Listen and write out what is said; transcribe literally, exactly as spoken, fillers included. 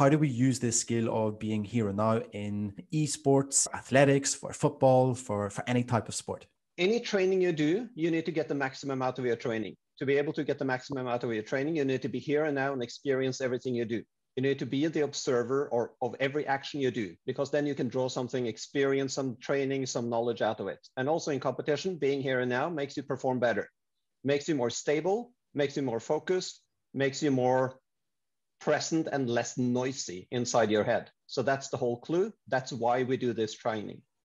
how do we use this skill of being here and now in esports, athletics, for football, for, for any type of sport? Any training you do, you need to get the maximum out of your training. To be able to get the maximum out of your training, you need to be here and now and experience everything you do. You need to be the observer or of every action you do, because then you can draw something, experience some training, some knowledge out of it. And also in competition, being here and now makes you perform better, makes you more stable, makes you more focused, makes you more present and less noisy inside your head. So that's the whole clue. That's why we do this training.